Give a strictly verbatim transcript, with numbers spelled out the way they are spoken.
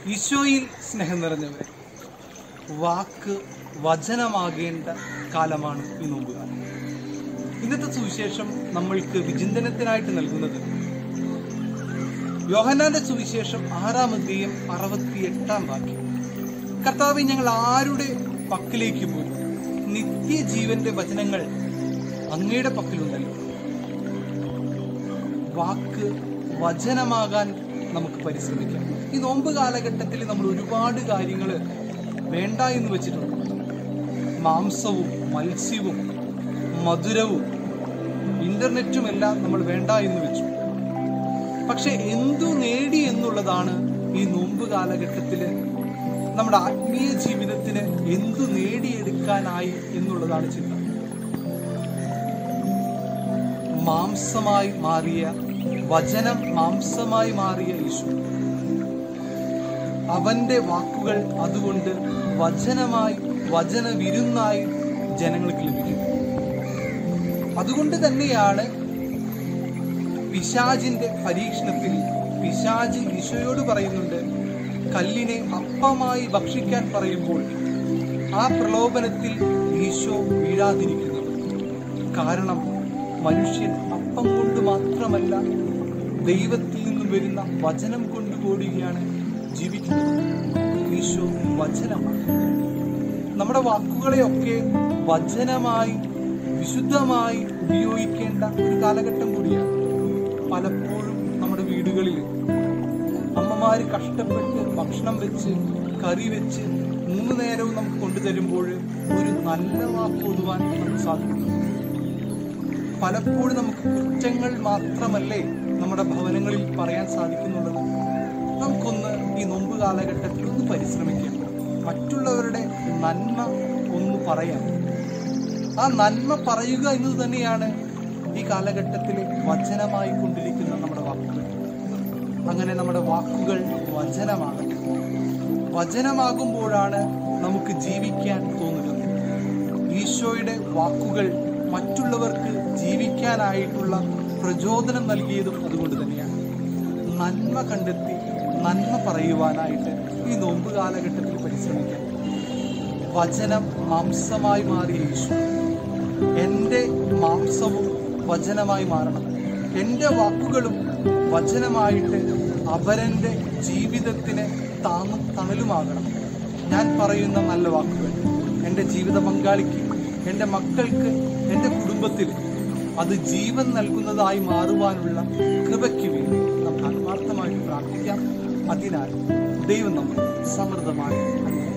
ഈശോയിൽ സ്നേഹം നിറഞ്ഞവരെ, വാക്ക് വചനമാകേണ്ട കാലമാണ് ഈ നോമ്പുകാലം. ഇന്നത്തെ സുവിശേഷം നമ്മൾക്ക് വിചിന്തനത്തിനായിട്ട് നൽകുന്നത് യോഹന്നാന്റെ സുവിശേഷം ആറാം അധ്യായം അറുപത്തി എട്ടാം വാക്യം. കർത്താവേ, ഞങ്ങൾ ആരുടെ പക്കലേക്ക് പോയി? നിത്യജീവന്റെ വചനങ്ങൾ അങ്ങയുടെ പക്കലുണ്ടല്ലോ. വാക്ക് വചനമാകാൻ നമുക്ക് പരിശ്രമിക്കാം. ഈ നോമ്പ് കാലഘട്ടത്തിൽ നമ്മൾ ഒരുപാട് കാര്യങ്ങൾ വേണ്ട എന്ന് വെച്ചിട്ടുണ്ട്. മാംസവും മത്സ്യവും മധുരവും ഇന്റർനെറ്റും എല്ലാം നമ്മൾ വേണ്ട എന്ന് വെച്ചു. പക്ഷെ എന്തു നേടി എന്നുള്ളതാണ് ഈ നോമ്പ് കാലഘട്ടത്തിൽ നമ്മുടെ ആത്മീയ ജീവിതത്തിന് എന്തു നേടിയെടുക്കാനായി എന്നുള്ളതാണ് ചിന്ത. മാംസമായി മാറിയ വചനം, മാംസമായി മാറിയ യേശു, അവന്റെ വാക്കുകൾ അതുകൊണ്ട് വചനമായി, വചന വിരുന്നായി ജനങ്ങൾക്ക് ലഭിക്കും. അതുകൊണ്ട് തന്നെയാണ് പിശാചിന്റെ പരീക്ഷണത്തിൽ പിശാച് ഈശോയോട് പറയുന്നുണ്ട്, കല്ലിനെ അപ്പമായി ഭക്ഷിക്കാൻ പറയുമ്പോൾ ആ പ്രലോഭനത്തിൽ ഈശോ വീഴാതിരിക്കുന്നത്. കാരണം മനുഷ്യൻ അപ്പം കൊണ്ട് മാത്രമല്ല, ദൈവത്തിൽ നിന്നും വരുന്ന വചനം കൊണ്ടുകൂടിയാണ് ജീവിക്കുന്നത്. ഈശോ വചനമാണ്. നമ്മുടെ വാക്കുകളെയൊക്കെ വചനമായി, വിശുദ്ധമായി ഉപയോഗിക്കേണ്ട ഒരു കാലഘട്ടം കൂടിയാണ്. പലപ്പോഴും നമ്മുടെ വീടുകളിൽ അമ്മമാര് കഷ്ടപ്പെട്ട് ഭക്ഷണം വെച്ച്, കറി വെച്ച് മൂന്ന് നേരവും നമുക്ക് കൊണ്ടുതരുമ്പോൾ ഒരു നല്ല വാക്ക് ഓതുവാൻ നമുക്ക് സാധിക്കുന്നു. പലപ്പോഴും നമുക്ക് കുറ്റങ്ങൾ മാത്രമല്ലേ നമ്മുടെ ഭവനങ്ങളിൽ പറയാൻ സാധിക്കുന്നുള്ളത്. നമുക്കൊന്ന് ഈ നോമ്പ് കാലഘട്ടത്തിൽ ഒന്ന് പരിശ്രമിക്കാം, മറ്റുള്ളവരുടെ നന്മ ഒന്ന് പറയാം. ആ നന്മ പറയുക എന്നത് തന്നെയാണ് ഈ കാലഘട്ടത്തിൽ വചനമായി കൊണ്ടിരിക്കുന്ന നമ്മുടെ വാക്കുകൾ. അങ്ങനെ നമ്മുടെ വാക്കുകൾ വചനമാകും. വചനമാകുമ്പോഴാണ് നമുക്ക് ജീവിക്കാൻ തോന്നുന്നത്. ഈശോയുടെ വാക്കുകൾ മറ്റുള്ളവർക്ക് ജീവിക്കാനായിട്ടുള്ള പ്രചോദനം നൽകിയതും അതുകൊണ്ട് തന്നെയാണ്. നന്മ കണ്ടെത്തി നന്മ പറയുവാനായിട്ട് ഈ നോമ്പ് കാലഘട്ടത്തിൽ പരിശ്രമിക്കാം. വചനം മാംസമായി മാറിയ യേശു, എൻ്റെ മാംസവും വചനമായി മാറണം. എൻ്റെ വാക്കുകളും വചനമായിട്ട് അവരൻ്റെ ജീവിതത്തിന് താങ്ങും തണലുമാകണം. ഞാൻ പറയുന്ന നല്ല വാക്കുകൾ എൻ്റെ ജീവിത പങ്കാളിക്ക്, എൻ്റെ മക്കൾക്ക്, എൻ്റെ കുടുംബത്തിൽ അത് ജീവൻ നൽകുന്നതായി മാറുവാനുള്ള കൃപയ്ക്ക് വേണ്ടി നമുക്ക് ആത്മാർത്ഥമായിട്ട് പ്രാർത്ഥിക്കാം. അതിനാൽ ദൈവം നമ്മൾ സമൃദ്ധമായി